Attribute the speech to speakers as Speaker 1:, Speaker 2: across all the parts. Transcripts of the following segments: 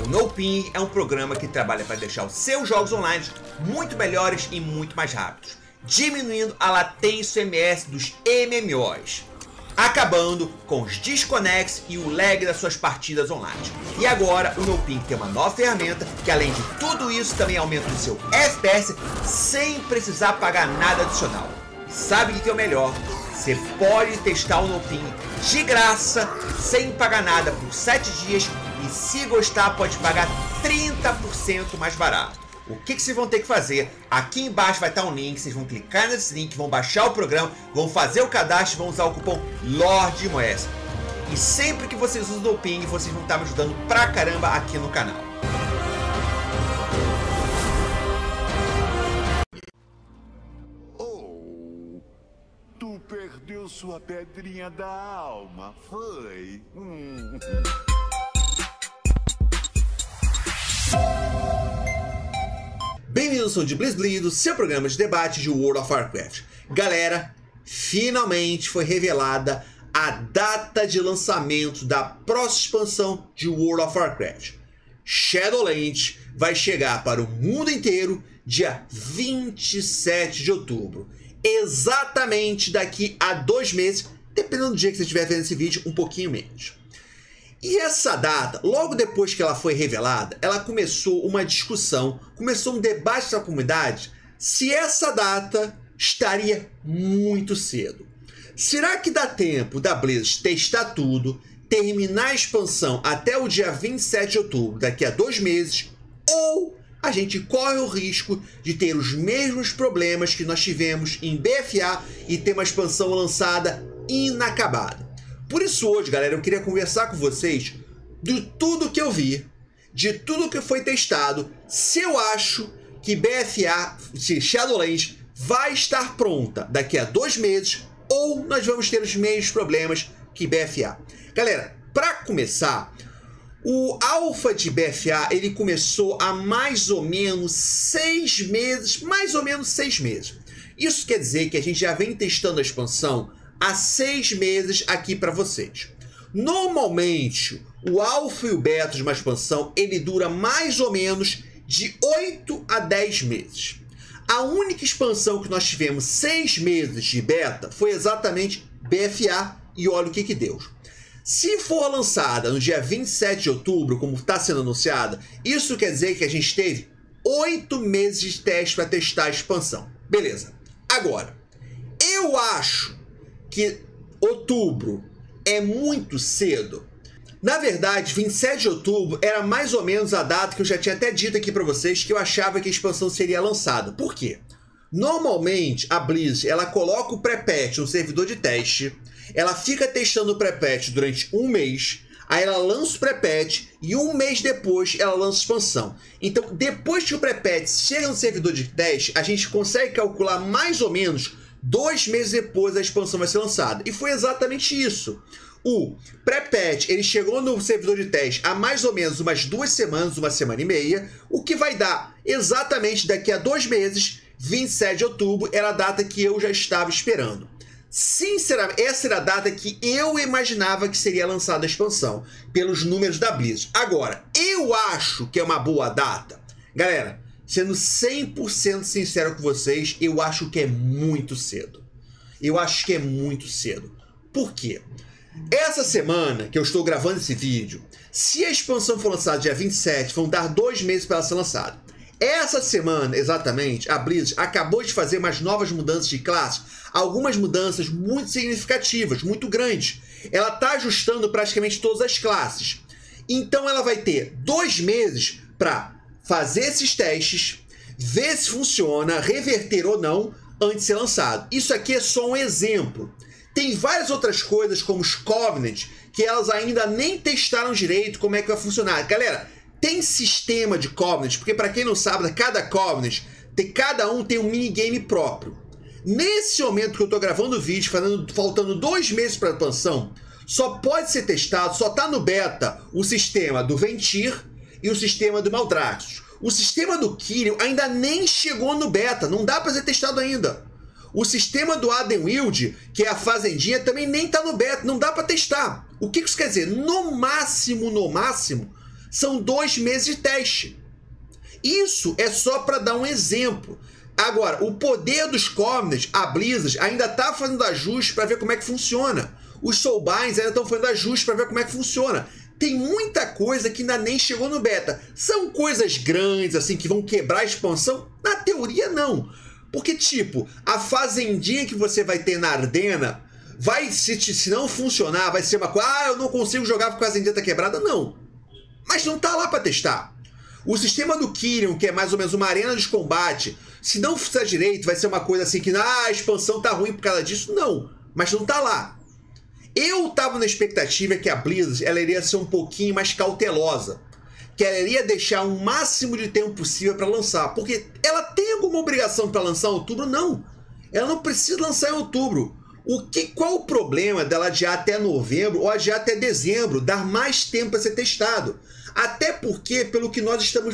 Speaker 1: O NoPing é um programa que trabalha para deixar os seus jogos online muito melhores e muito mais rápidos, diminuindo a latência MS dos MMOs, acabando com os desconects e o lag das suas partidas online. E agora o NoPing tem uma nova ferramenta que, além de tudo isso, também aumenta o seu FPS sem precisar pagar nada adicional. Sabe o que é o melhor? Você pode testar o NoPing de graça, sem pagar nada por 7 dias e, se gostar, pode pagar 30% mais barato. O que vocês vão ter que fazer? Aqui embaixo vai estar um link, vocês vão clicar nesse link, vão baixar o programa, vão fazer o cadastro e vão usar o cupom LORDMOES. E sempre que vocês usam o NoPing, vocês vão estar me ajudando pra caramba aqui no canal.
Speaker 2: Tu perdeu sua pedrinha da alma, foi?
Speaker 1: Bem-vindos ao de BlizzBliz, seu programa de debate de World of Warcraft. Galera, finalmente foi revelada a data de lançamento da próxima expansão de World of Warcraft. Shadowlands vai chegar para o mundo inteiro dia 27 de outubro. Exatamente daqui a 2 meses, dependendo do dia que você estiver vendo esse vídeo, um pouquinho menos. E essa data, logo depois que ela foi revelada, ela começou uma discussão, começou um debate na comunidade se essa data estaria muito cedo. Será que dá tempo da Blizzard testar tudo, terminar a expansão até o dia 27 de outubro, daqui a 2 meses, ou a gente corre o risco de ter os mesmos problemas que nós tivemos em BFA e ter uma expansão lançada inacabada? Por isso hoje, galera, eu queria conversar com vocês de tudo que eu vi, de tudo que foi testado, se eu acho que BFA, se Shadowlands, vai estar pronta daqui a 2 meses ou nós vamos ter os mesmos problemas que BFA. Galera, para começar, o alpha de BFA, ele começou há mais ou menos 6 meses, Isso quer dizer que a gente já vem testando a expansão há 6 meses aqui para vocês. Normalmente, o alpha e o beta de uma expansão, ele dura mais ou menos de 8 a 10 meses. A única expansão que nós tivemos 6 meses de beta foi exatamente BFA, e olha o que deu. Se for lançada no dia 27 de outubro, como está sendo anunciada, isso quer dizer que a gente teve 8 meses de teste para testar a expansão. Beleza. Agora, eu acho que outubro é muito cedo. Na verdade, 27 de outubro era mais ou menos a data que eu já tinha até dito aqui para vocês que eu achava que a expansão seria lançada. Por quê? Normalmente, a Blizzard, ela coloca o pré-patch no servidor de teste, ela fica testando o pré-patch durante 1 mês, aí ela lança o pré-patch e 1 mês depois ela lança a expansão. Então, depois que o pré-patch chega no servidor de teste, a gente consegue calcular mais ou menos 2 meses depois a expansão vai ser lançada. E foi exatamente isso. O pré-patch, ele chegou no servidor de teste há mais ou menos umas 2 semanas, 1 semana e meia, o que vai dar exatamente daqui a 2 meses, 27 de outubro, era a data que eu já estava esperando. Sinceramente, essa era a data que eu imaginava que seria lançada a expansão, pelos números da Blizzard. Agora, eu acho que é uma boa data. Galera, sendo 100% sincero com vocês, eu acho que é muito cedo. Por quê? Essa semana que eu estou gravando esse vídeo, se a expansão for lançada dia 27, vão dar 2 meses para ela ser lançada. Essa semana, exatamente, a Blizzard acabou de fazer umas novas mudanças de classe, algumas mudanças muito significativas, muito grandes. Ela está ajustando praticamente todas as classes. Então ela vai ter 2 meses para fazer esses testes, ver se funciona, reverter ou não, antes de ser lançado. Isso aqui é só um exemplo. Tem várias outras coisas, como os Covenant, que elas ainda nem testaram direito como é que vai funcionar. Galera, tem sistema de Covenant, porque para quem não sabe, cada Covenant, cada um tem um minigame próprio. Nesse momento que eu estou gravando o vídeo, faltando 2 meses para a expansão, só pode ser testado, só está no beta, o sistema do Ventir e o sistema do Maldraxxus. O sistema do Kyrian ainda nem chegou no beta, não dá para ser testado ainda. O sistema do Adenwild, que é a fazendinha, também nem está no beta, não dá para testar. O que isso quer dizer? No máximo, são 2 meses de teste. Isso é só para dar um exemplo. Agora, o poder dos Covenants, a Blizzard ainda está fazendo ajustes para ver como é que funciona. Os Soulbinds ainda estão fazendo ajustes para ver como é que funciona. Tem muita coisa que ainda nem chegou no beta. São coisas grandes, assim, que vão quebrar a expansão? Na teoria, não. Porque, tipo, a fazendinha que você vai ter na Ardena, se não funcionar, vai ser uma coisa... Ah, eu não consigo jogar porque a fazendinha tá quebrada. Não. Mas não tá lá para testar. O sistema do Kyrian, que é mais ou menos uma arena de combate, se não fizer direito, vai ser uma coisa assim que a expansão tá ruim por causa disso. Não. Mas não tá lá. Eu tava na expectativa que a Blizzard ela iria ser um pouquinho mais cautelosa. Que ela iria deixar o máximo de tempo possível para lançar. Porque ela tem alguma obrigação para lançar em outubro? Não. Ela não precisa lançar em outubro. Qual o problema dela adiar até novembro ou adiar até dezembro? Dar mais tempo para ser testado. Até porque, pelo que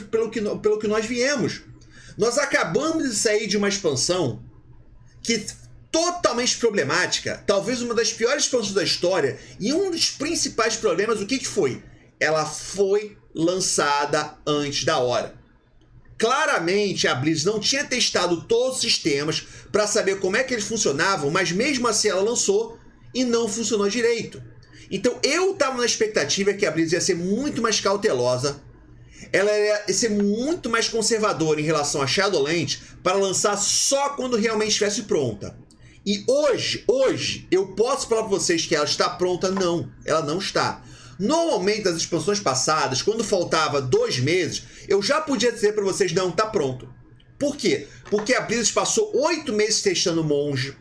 Speaker 1: nós viemos, nós acabamos de sair de uma expansão que totalmente problemática, talvez uma das piores expansões da história, e um dos principais problemas, o que foi? Ela foi lançada antes da hora. Claramente a Blizzard não tinha testado todos os sistemas para saber como é que eles funcionavam, mas mesmo assim ela lançou e não funcionou direito. Então eu estava na expectativa que a Blizzard ia ser muito mais cautelosa, ela ia ser muito mais conservadora em relação a Shadowlands para lançar só quando realmente estivesse pronta. E hoje, eu posso falar para vocês que ela está pronta? Não, ela não está. Normalmente, nas expansões passadas, quando faltava 2 meses, eu já podia dizer para vocês, não, está pronto. Por quê? Porque a Blizzard passou 8 meses testando Monge,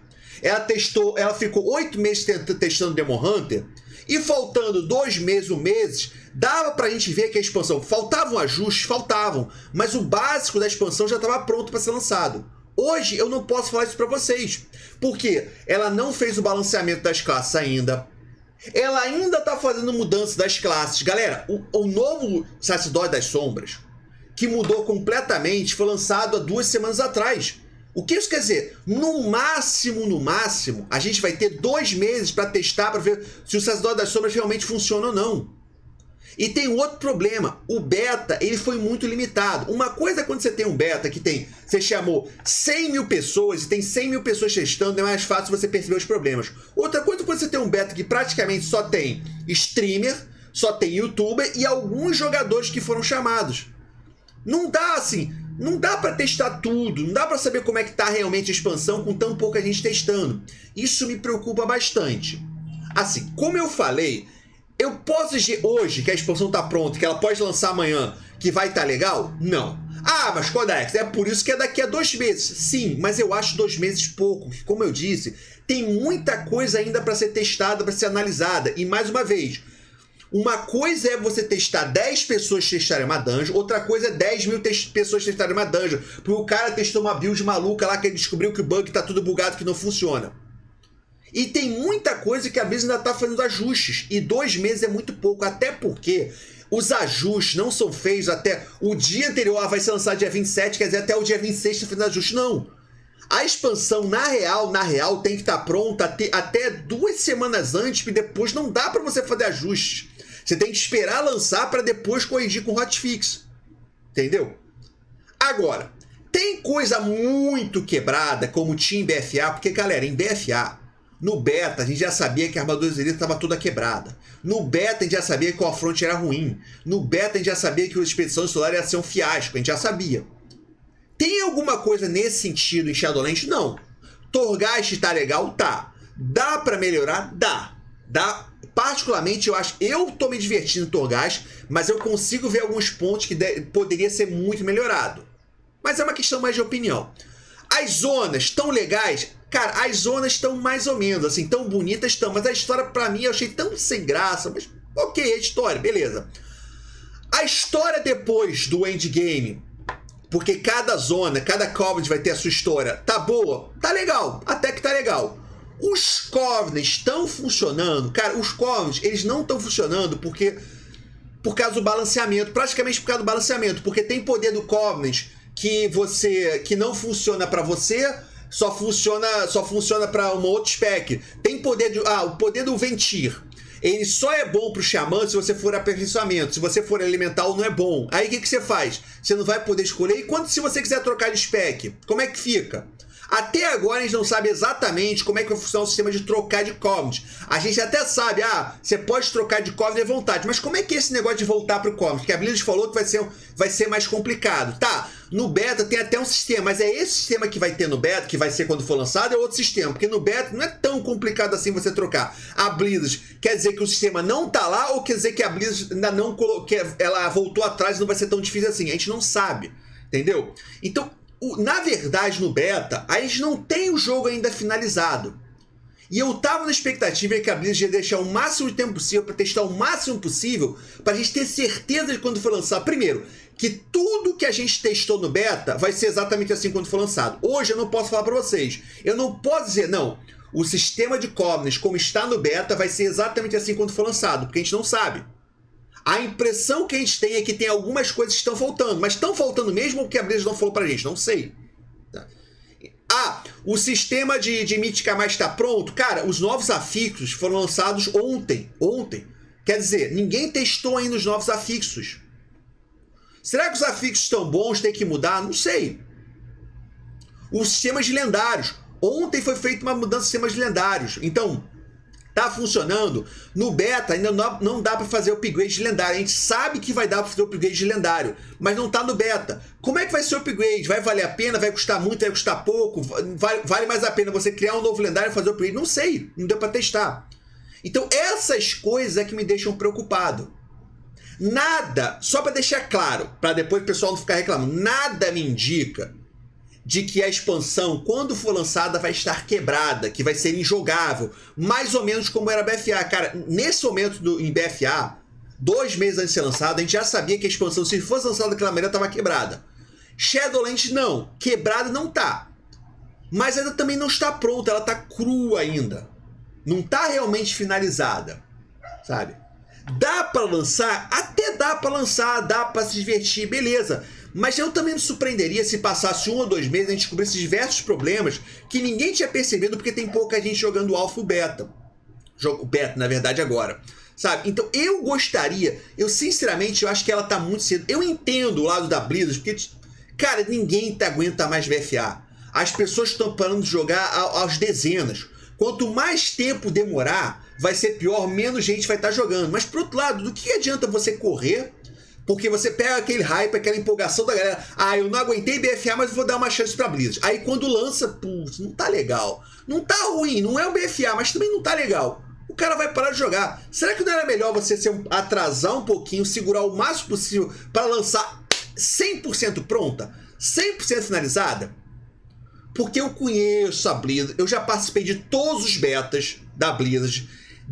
Speaker 1: ela ficou 8 meses testando Demon Hunter, e faltando 2 meses, dava pra gente ver que a expansão, faltavam ajustes, mas o básico da expansão já estava pronto para ser lançado. Hoje eu não posso falar isso para vocês, porque ela não fez o balanceamento das classes ainda. Ela ainda tá fazendo mudança das classes. Galera, o novo Sacerdote das Sombras, que mudou completamente, foi lançado há 2 semanas atrás. O que isso quer dizer? No máximo, a gente vai ter 2 meses para testar, para ver se o Sacerdote das Sombras realmente funciona ou não. E tem outro problema, o beta ele foi muito limitado. Uma coisa é quando você tem um beta que você chamou 100 mil pessoas e tem 100 mil pessoas testando, é mais fácil você perceber os problemas. Outra coisa é quando você tem um beta que praticamente só tem streamer, só tem youtuber e alguns jogadores que foram chamados. Não dá assim, não dá para testar tudo, não dá para saber como é que tá realmente a expansão com tão pouca gente testando. Isso me preocupa bastante. Assim, como eu falei, eu posso dizer hoje que a expansão tá pronta, que ela pode lançar amanhã, que vai estar legal? Não. Ah, mas Codex, é por isso que é daqui a 2 meses. Sim, mas eu acho 2 meses pouco. Como eu disse, tem muita coisa ainda para ser testada, para ser analisada. E mais uma vez, uma coisa é você testar 10 pessoas testarem uma dungeon, outra coisa é 10 mil pessoas testarem uma dungeon. Porque o cara testou uma build maluca lá que ele descobriu que o bug tá tudo bugado, que não funciona. E tem muita coisa que a Blizzard ainda está fazendo ajustes. E 2 meses é muito pouco. Até porque os ajustes não são feitos até o dia anterior. Vai ser lançado dia 27, quer dizer, até o dia 26 está fazendo ajuste. Não. A expansão, na real, tem que estar pronta até 2 semanas antes, porque depois não dá para você fazer ajustes. Você tem que esperar lançar para depois corrigir com hotfix. Entendeu? Agora, tem coisa muito quebrada, como tinha em BFA, porque, galera, em BFA... No beta, a gente já sabia que a armadura Zelita estava toda quebrada. No beta, a gente já sabia que o Affront era ruim. No beta, a gente já sabia que a Expedição Solar ia ser um fiasco. A gente já sabia. Tem alguma coisa nesse sentido em Shadowlands? Não. Torghast tá legal? Tá. Dá pra melhorar? Dá. Particularmente, eu tô me divertindo em Torghast, mas eu consigo ver alguns pontos que poderia ser muito melhorado. Mas é uma questão mais de opinião. As zonas estão legais? Cara, as zonas estão mais ou menos, assim, tão bonitas estão, mas a história pra mim eu achei tão sem graça, mas ok, a história, beleza. A história depois do endgame, porque cada zona, cada Covenant vai ter a sua história, tá boa? Tá legal, até que tá legal. Os Covenants estão funcionando? Cara, os Covenants, eles não estão funcionando por causa do balanceamento, praticamente por causa do balanceamento, porque tem poder do Covenant que não funciona pra você, só funciona para uma outra spec. Tem poder o poder do Ventir. ele só é bom pro xamã se você for aperfeiçoamento. Se você for elemental, não é bom. Aí o que você faz? Você não vai poder escolher. E quando se você quiser trocar de spec, como é que fica? Até agora a gente não sabe exatamente como é que vai funcionar o sistema de trocar de Covenant. A gente até sabe, você pode trocar de Covenant à vontade, mas como é que é esse negócio de voltar para o Covenant? Porque a Blizzard falou que vai ser mais complicado. Tá, no beta tem até um sistema, mas é esse sistema que vai ter no beta, que vai ser quando for lançado, é outro sistema, porque no beta não é tão complicado assim você trocar. A Blizzard quer dizer que o sistema não tá lá, ou quer dizer que a Blizzard ainda não colocou, que ela voltou atrás e não vai ser tão difícil assim? A gente não sabe, entendeu? Então, na verdade, no beta, a gente não tem o jogo ainda finalizado. E eu tava na expectativa de que a Blizzard ia deixar o máximo de tempo possível para testar o máximo possível, para a gente ter certeza de quando for lançar. Primeiro, que tudo que a gente testou no beta vai ser exatamente assim quando for lançado. Hoje eu não posso falar para vocês. Eu não posso dizer, não, o sistema de Covenant como está no beta vai ser exatamente assim quando for lançado, porque a gente não sabe. A impressão que a gente tem é que tem algumas coisas que estão faltando, mas estão faltando mesmo ou que a Blizzard não falou pra gente? Não sei. O sistema de Mítica Mais está pronto? Cara, os novos afixos foram lançados ontem. Quer dizer, ninguém testou ainda os novos afixos. Será que os afixos estão bons? Tem que mudar? Não sei. Os sistemas de lendários. Ontem foi feita uma mudança de sistemas de lendários. Então, tá funcionando. No beta ainda não dá para fazer upgrade de lendário. A gente sabe que vai dar para fazer upgrade de lendário, mas não tá no beta. Como é que vai ser o upgrade? Vai valer a pena? Vai custar muito? Vai custar pouco? Vale mais a pena você criar um novo lendário e fazer o upgrade? Não sei, não deu para testar. Então essas coisas é que me deixam preocupado. Nada, só para deixar claro, para depois o pessoal não ficar reclamando, nada me indica de que a expansão, quando for lançada, vai estar quebrada, que vai ser injogável, mais ou menos como era a BFA. Cara, nesse momento em BFA, 2 meses antes de ser lançada, a gente já sabia que a expansão, se fosse lançada daquela maneira, estava quebrada. Shadowlands não, quebrada não tá. Mas ela também não está pronta, ela está crua ainda. Não está realmente finalizada, sabe? Dá para lançar? Até dá para lançar, dá para se divertir, beleza. Mas eu também me surpreenderia se passasse 1 ou 2 meses e a gente descobrisse diversos problemas que ninguém tinha percebido porque tem pouca gente jogando Alpha e Beta. Jogo Beta, na verdade, agora. Sabe? Então eu gostaria, sinceramente, eu acho que ela tá muito cedo. Eu entendo o lado da Blizzard, porque, cara, ninguém aguenta mais BFA. As pessoas estão parando de jogar às dezenas. Quanto mais tempo demorar, vai ser pior, menos gente vai estar jogando. Mas, por outro lado, do que adianta você correr? Porque você pega aquele hype, aquela empolgação da galera. Eu não aguentei BFA, mas vou dar uma chance pra Blizzard. Aí quando lança, putz, não tá legal. Não tá ruim, não é o BFA, mas também não tá legal. O cara vai parar de jogar. Será que não era melhor você atrasar um pouquinho, segurar o máximo possível para lançar 100% pronta? 100% finalizada? Porque eu conheço a Blizzard, eu já participei de todos os betas da Blizzard.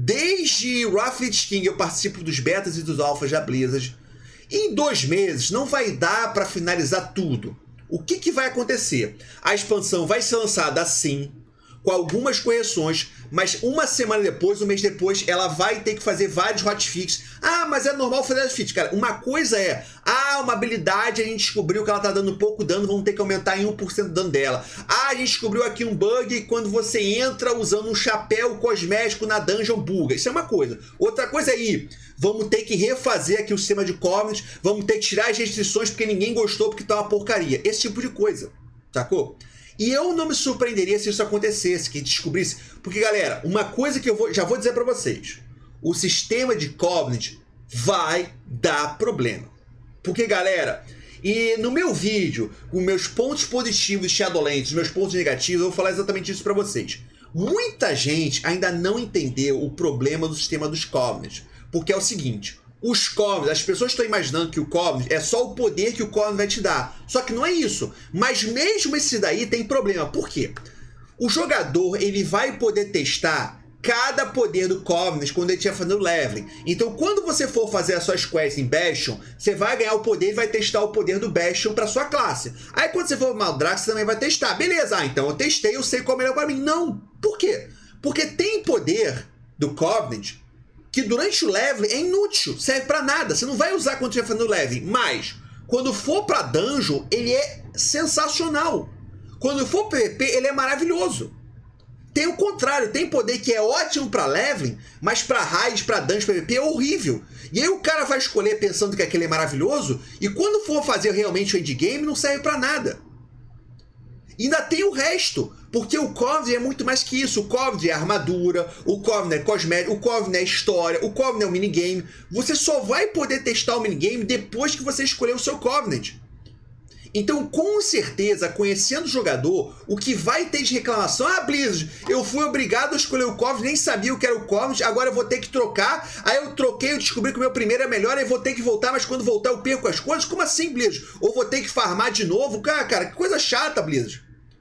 Speaker 1: Desde Wrath of the King eu participo dos betas e dos alphas da Blizzard. Em 2 meses não vai dar para finalizar tudo. O que vai acontecer? A expansão vai ser lançada assim, com algumas correções, mas uma semana depois, um mês depois, ela vai ter que fazer vários hotfixes. Mas é normal fazer hotfix, cara. Uma coisa é, uma habilidade, a gente descobriu que ela tá dando pouco dano, vamos ter que aumentar em 1% o dano dela. A gente descobriu aqui um bug quando você entra usando um chapéu cosmético na dungeon buga. Isso é uma coisa. Outra coisa é vamos ter que refazer aqui o sistema de Covenant, vamos ter que tirar as restrições porque ninguém gostou, porque tá uma porcaria. Esse tipo de coisa, sacou? E eu não me surpreenderia se isso acontecesse, que descobrisse. Porque, galera, uma coisa que já vou dizer pra vocês. O sistema de Covenant vai dar problema. Porque, galera, e no meu vídeo, com meus pontos positivos de Shadowlands, meus pontos negativos, eu vou falar exatamente isso pra vocês. Muita gente ainda não entendeu o problema do sistema dos Covenant. Porque é o seguinte... Os Covenant, as pessoas estão imaginando que o Covenant é só o poder que o Covenant vai te dar. Só que não é isso. Mas mesmo esse daí tem problema. Por quê? O jogador ele vai poder testar cada poder do Covenant quando ele estiver fazendo leveling. Então quando você for fazer as suas quests em Bastion, você vai ganhar o poder e vai testar o poder do Bastion para sua classe. Aí quando você for para Maldrax, você também vai testar. Beleza, então eu testei, eu sei qual é melhor para mim. Não. Por quê? Porque tem poder do Covenant que durante o leveling é inútil, serve pra nada, você não vai usar quando estiver fazendo leveling, mas quando for pra dungeon, ele é sensacional. Quando for PvP, ele é maravilhoso. tem o contrário, tem poder que é ótimo pra leveling, mas pra raid, pra dungeon, PVP é horrível. E aí o cara vai escolher pensando que aquele é maravilhoso, e quando for fazer realmente o endgame, não serve pra nada. E ainda tem o resto, porque o Covenant é muito mais que isso. O Covenant é armadura, o Covenant é cosmético, o Covenant é história, o Covenant é o minigame. Você só vai poder testar o minigame depois que você escolher o seu Covenant. Então, com certeza, conhecendo o jogador, o que vai ter de reclamação... Ah, Blizzard, eu fui obrigado a escolher o Covenant, nem sabia o que era o Covenant, agora eu vou ter que trocar. Aí eu troquei, eu descobri que o meu primeiro é melhor, aí vou ter que voltar, mas quando voltar eu perco as coisas? Como assim, Blizzard? Ou vou ter que farmar de novo? Cara, que coisa chata, Blizzard.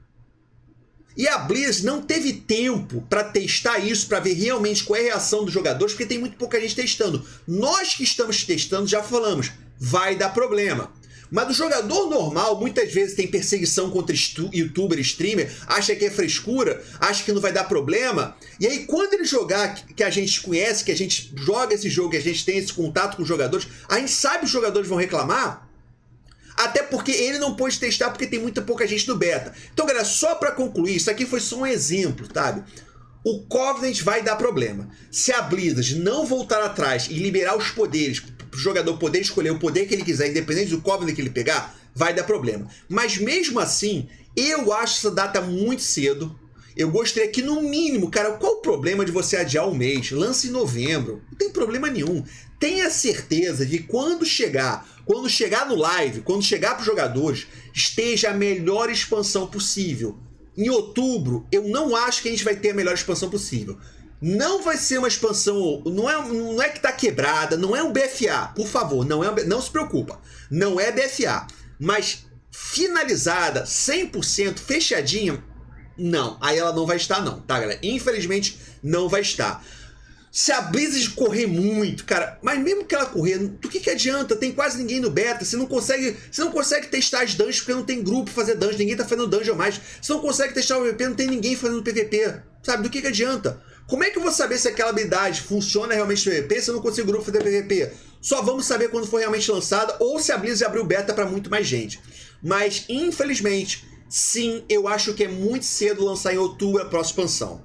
Speaker 1: E a Blizzard não teve tempo para testar isso, para ver realmente qual é a reação dos jogadores, porque tem muito pouca gente testando. Nós que estamos testando já falamos, vai dar problema. Mas o jogador normal, muitas vezes tem perseguição contra youtuber, streamer, acha que é frescura, acha que não vai dar problema. E aí quando ele jogar, que a gente conhece, que a gente joga esse jogo, que a gente tem esse contato com os jogadores, a gente sabe que os jogadores vão reclamar. Até porque ele não pôde testar porque tem muita pouca gente no beta. Então, galera, só para concluir, isso aqui foi só um exemplo, sabe? O Covenant vai dar problema. Se a Blizzard não voltar atrás e liberar os poderes para o jogador poder escolher o poder que ele quiser, independente do Covenant que ele pegar, vai dar problema. Mas mesmo assim, eu acho essa data muito cedo. Eu gostaria que, no mínimo, cara, qual o problema de você adiar um mês? Lance em novembro. Não tem problema nenhum. Tenha certeza de quando chegar no live, quando chegar para os jogadores, esteja a melhor expansão possível. Em outubro, eu não acho que a gente vai ter a melhor expansão possível. Não vai ser uma expansão, não é que tá quebrada, não é um BFA, por favor, não se preocupa. Não é BFA, mas finalizada, 100%, fechadinha, não. Aí ela não vai estar não, tá, galera? Infelizmente, não vai estar. Se a Blizzard correr muito, cara, mas mesmo que ela correr, do que adianta? Tem quase ninguém no beta, você não consegue testar as dungeons porque não tem grupo pra fazer dungeon, ninguém tá fazendo dungeon mais. Você não consegue testar o PVP, não tem ninguém fazendo PVP, sabe? Do que adianta? Como é que eu vou saber se aquela habilidade funciona realmente no PVP se eu não consigo grupo fazer PVP? Só vamos saber quando for realmente lançada ou se a Blizzard abriu beta pra muito mais gente. Mas, infelizmente, sim, eu acho que é muito cedo lançar em outubro a próxima expansão.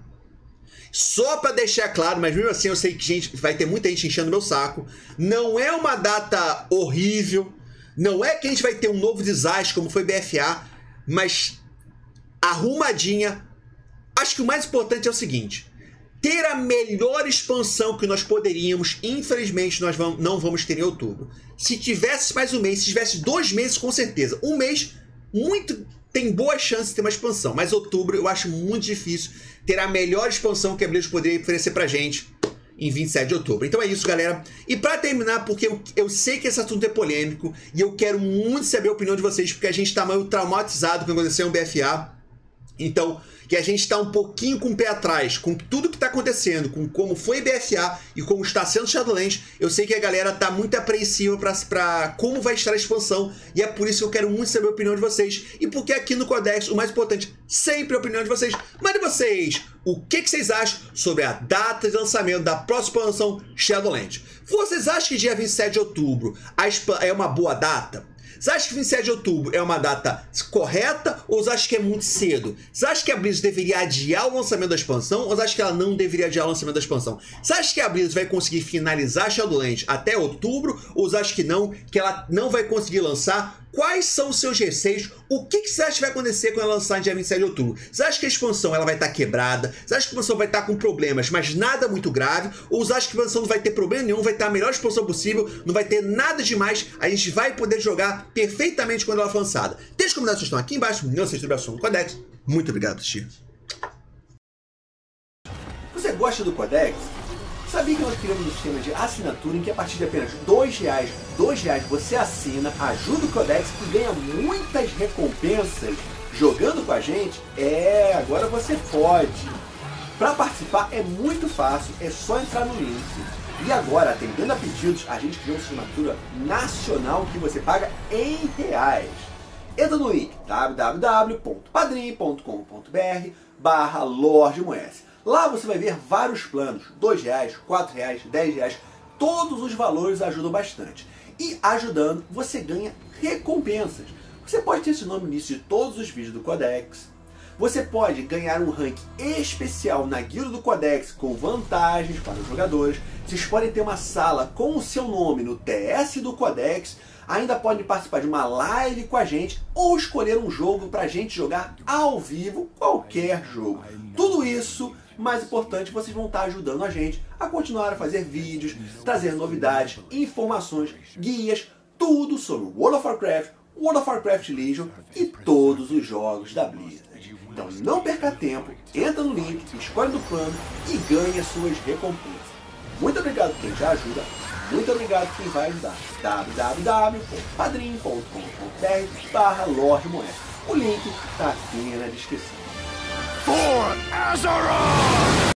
Speaker 1: Só para deixar claro, mas mesmo assim eu sei que vai ter muita gente enchendo meu saco. Não é uma data horrível. Não é que a gente vai ter um novo desastre como foi BFA. Mas arrumadinha. Acho que o mais importante é o seguinte. Ter a melhor expansão que nós poderíamos. Infelizmente nós não vamos ter em outubro. Se tivesse mais um mês, se tivesse 2 meses com certeza. Um mês tem boas chances de ter uma expansão. Mas outubro eu acho muito difícil ter a melhor expansão que a Blizzard poderia oferecer pra gente em 27 de outubro. Então é isso, galera. E pra terminar, porque eu sei que esse assunto é polêmico e eu quero muito saber a opinião de vocês, porque a gente tá meio traumatizado com o que aconteceu no BFA. Então, que a gente tá um pouquinho com o pé atrás, com tudo que tá acontecendo, com como foi BFA e como está sendo Shadowlands. Eu sei que a galera tá muito apreensiva pra como vai estar a expansão, e é por isso que eu quero muito saber a opinião de vocês. E porque aqui no Codex, o mais importante, sempre a opinião de vocês. Mas de vocês, o que vocês acham sobre a data de lançamento da próxima expansão Shadowlands? Vocês acham que dia 27 de outubro é uma boa data? Você acha que 27 de outubro é uma data correta ou você acha que é muito cedo? Você acha que a Blizzard deveria adiar o lançamento da expansão ou você acha que ela não deveria adiar o lançamento da expansão? Você acha que a Blizzard vai conseguir finalizar Shadowlands até outubro ou você acha que ela não vai conseguir lançar? Quais são os seus receios? O que você acha que vai acontecer quando ela lançar em dia 27 de outubro? Você acha que a expansão ela vai estar quebrada? Você acha que a expansão vai estar com problemas, mas nada muito grave? Ou você acha que a expansão não vai ter problema nenhum, vai estar a melhor expansão possível, não vai ter nada demais, a gente vai poder jogar perfeitamente quando ela for lançada? Deixa os comentários que estão aqui embaixo, não se inscreva no Codex. Muito obrigado por assistir. Você gosta do Codex? Sabia que nós criamos um sistema de assinatura em que a partir de apenas R$2 você assina, ajuda o Codex e ganha muitas recompensas jogando com a gente? Agora você pode. Para participar é muito fácil, é só entrar no link. E agora, atendendo a pedidos, a gente criou uma assinatura nacional que você paga em reais. Entra no link www.padrim.com.br/LordMoes. Lá você vai ver vários planos, R$2, R$4, R$10, todos os valores ajudam bastante. E ajudando, você ganha recompensas. Você pode ter esse nome no início de todos os vídeos do Codex.
Speaker 3: Você pode ganhar um rank especial na Guilda do Codex com vantagens para os jogadores. Vocês podem ter uma sala com o seu nome no TS do Codex. Ainda podem participar de uma live com a gente ou escolher um jogo para a gente jogar ao vivo, qualquer jogo. Tudo isso, mais importante, vocês vão estar ajudando a gente a continuar a fazer vídeos, trazer novidades, informações, guias, tudo sobre World of Warcraft Legion e todos os jogos da Blizzard. Então não perca tempo, entra no link, escolhe do plano e ganhe as suas recompensas. Muito obrigado por quem já ajuda, muito obrigado por quem vai ajudar. www.padrim.com.br/LordMoed. O link está aqui na descrição.
Speaker 2: For Azeroth!